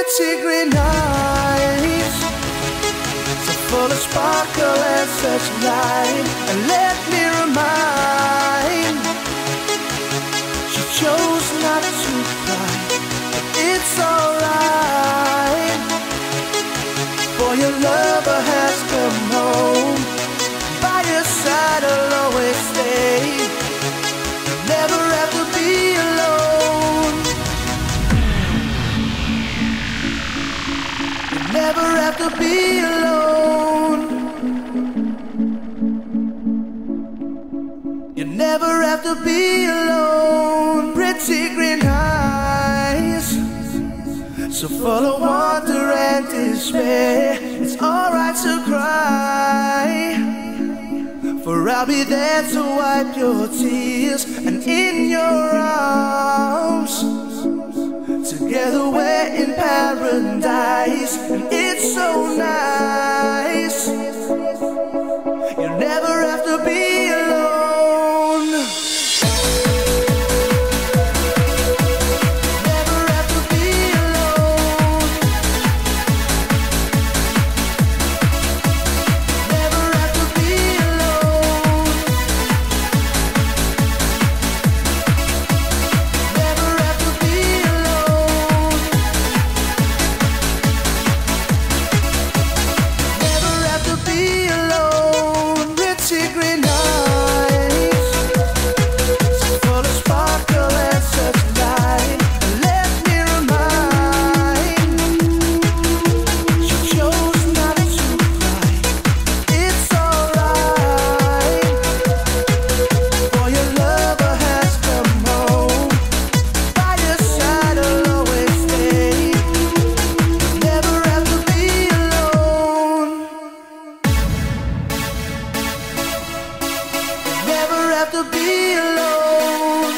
pretty green eyes, so full of sparkle and such light. And let me remind, she chose not to cry, but it's alright, for your lover has come home. By your side I'll always stay, never have to be alone. Never have to be alone. You never have to be alone. Pretty green eyes, so full of wonder and despair. It's alright to cry, for I'll be there to wipe your tears. And in your arms, together we're in paradise, and it's so nice. You never have to be alone. Never have to be alone. Never have to be alone. Never have to be alone. Never have to be alone. Pretty green eyes, so full of sparkle and such light. Let me remind, she chose not to cry. It's alright, for your lover has come home. By your side I'll always stay, never have to be alone. Never have to be alone.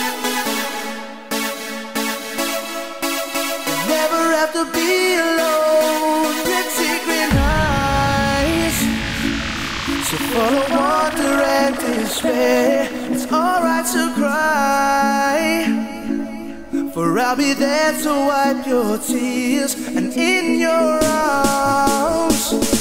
Never have to be alone. Pretty green eyes, so full of wonder and despair. It's alright to cry, for I'll be there to wipe your tears. And in your arms,